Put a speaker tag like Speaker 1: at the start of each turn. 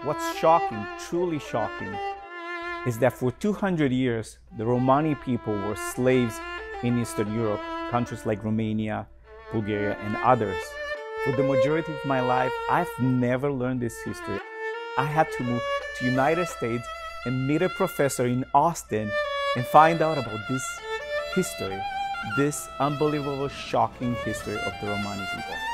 Speaker 1: What's shocking, truly shocking, is that for 200 years, the Romani people were slaves in Eastern Europe, countries like Romania, Bulgaria, and others. For the majority of my life, I've never learned this history. I had to move to the United States and meet a professor in Austin and find out about this history, this unbelievable, shocking history of the Romani people.